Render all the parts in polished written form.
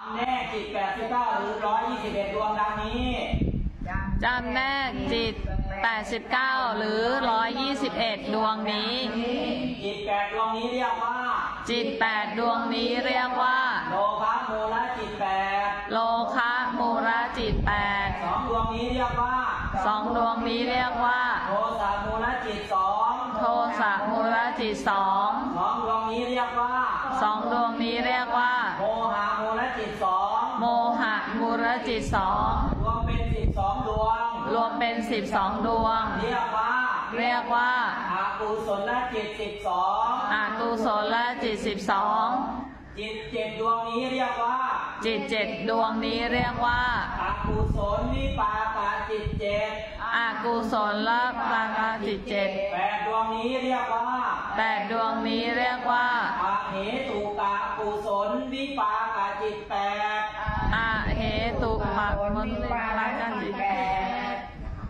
แนกจิต89หรือ121ดวงดังนี้จำแนกจิต89หรือ121ดวงนี้จิต8ดวงนี้เรียกว่าจิต8ดวงนี้เรียกว่าโลภะมูลจิต8 โลคะมูลจิต8 2ดวงนี้เรียกว่า 2ดวงนี้เรียกว่าโทสะมูลจิต2 โทสะมูลจิต2 2ดวงนี้เรียกว่า 2ดวงนี้เรียกว่าโมหะมูลจิต2 โมหะมูลจิต2 รวมเป็น12ดวงรวมเป็น12ดวงเรียกว่าอกุศลจิต12 อกุศลจิต12 จิต7ดวงนี้เรียกว่าจิต7ดวงนี้เรียกว่าอกุศลวิปากจิต7 อกุศลปากจิต7 8ดวงนี้เรียกว่า 8ดวงนี้เรียกว่าอเหตุกะกุศลวิปากจิต8 อเหตุกะกุศลวิปากจิต8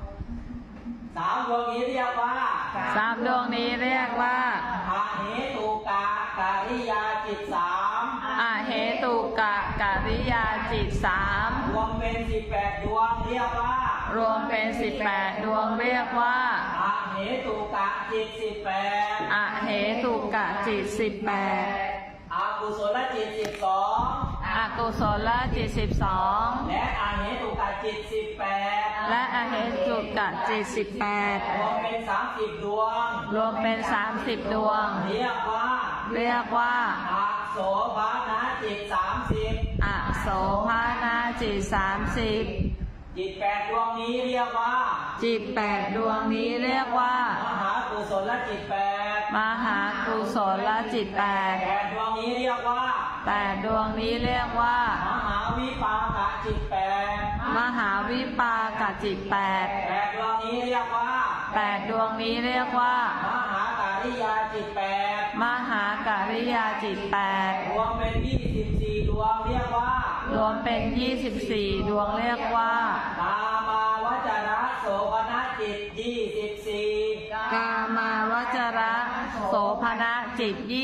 3ดวงนี้เรียกว่า 3ดวงนี้เรียกว่าอเหตุกะกิริยาจิต3 อเหตุกะกิริยาจิต3 รวมเป็น18ดวงเรียกว่ารวมเป็น18ดวงเรียกว่าอเหตุกะจิต18 อเหตุกะจิต18 อกุศลจิต12 อกุศลจิต12 และอเหตุกะจิต18 และอเหตุกะจิต18 รวมเป็น30ดวงรวมเป็น30ดวงเรียกว่าอโสภณจิต30 อโสภณจิต30 จิต8ดวงนี้เรียกว่าจิต8ดวงนี้เรียกว่ามหากุศลจิต8 มหากุศลจิต 8ดวงนี้เรียกว่า 8ดวงนี้เรียกว่ามหาวิปากจิต8 มหาวิปากจิต 8ดวงนี้เรียกว่า 8ดวงนี้เรียกว่ามหากิริยาจิต8 มหากิริยาจิต8 รวมเป็น24ดวงเรียกว่ารวมเป็น24ดวงเรียกว่ากามาวจระโสภณจิต24 กามาวจระโสภณจิต24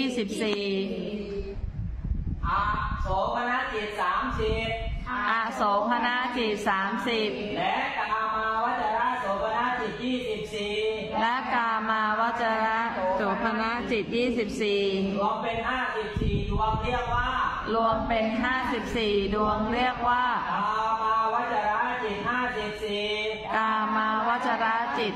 อโสภณจิต30 อโสภณจิต30 และกามาวจระโสภณจิต24 และกามาวจระโสภณจิต24 รวมเป็น54ดวงเรียกว่ารวมเป็น54ดวงเรียกว่ากามาวจระจิต54 กามาวจระจิต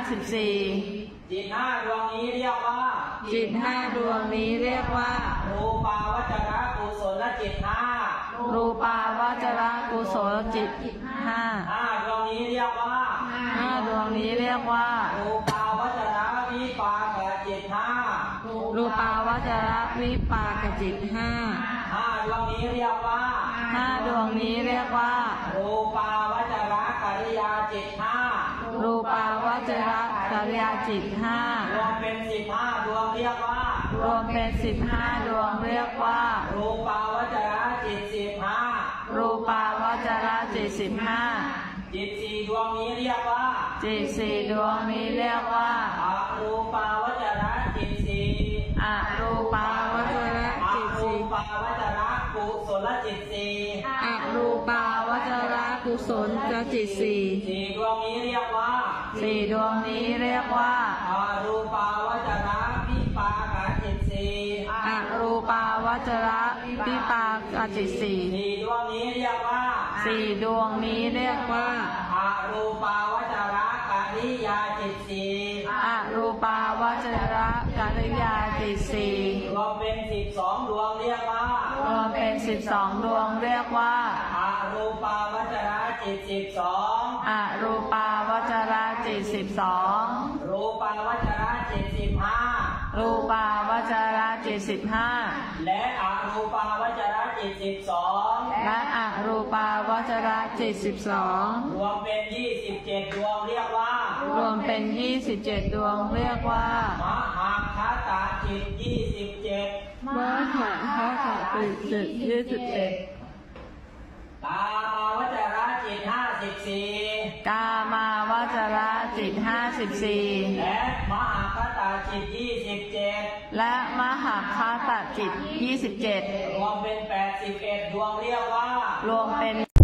54 จิต5ดวงนี้เรียกว่าจิต5ดวงนี้เรียกว่ารูปาวจระกุศลจิต5 รูปาวจระกุศลจิต 5ดวงนี้เรียกว่า 5ดวงนี้เรียกว่ารูปาวจระวิปากจิต5 รูปาวจระวิปากจิต5 ดวงนี้เรียกว่า 5ดวงนี้เรียกว่ารูปาวจระกิริยาจิต5 รูปาวจระกิริยาจิต5 รวมเป็น15ดวงเรียกว่ารวมเป็น15ดวงเรียกว่ารูปาวจระจิต15 รูปาวจระจิต15 จิต4ดวงนี้เรียกว่าจิต4ดวงนี้เรียกว่าอรูปาวจระจิต4 อรูปาวจระจิต4 อรูปาวจระกุศลจิต4 อรูปาวจระกุศลจิต 4ดวงนี้เรียกว่า 4ดวงนี้เรียกว่าอรูปาวจระวิปากจิต4 อรูปาวจระวิปากจิต 4ดวงนี้เรียกว่า 4ดวงนี้เรียกว่าอรูปาวจระกิริยาจิต4 อรูปาวจระกิริยาจิต4 รวมเป็น12ดวงเรียกว่ารวมเป็น12ดวงเรียกว่าอรูปาวจระจิต12 อรูปาวจระจิต12 รูปาวจระจิต15 รูปาวจระจิต15 และอรูปาวจระจิต12 และอรูปาวจระจิต12 รวมเป็น27ดวงเรียกว่ารวมเป็น27ดวงเรียกว่ามหาคตจิต27 มหาคตจิต27 กามาวจระจิต54 กามาวจระจิต54 และมหาคตจิต27 และมหาคตจิต27 รวมเป็น81ดวงเรียกว่ารวมเป็น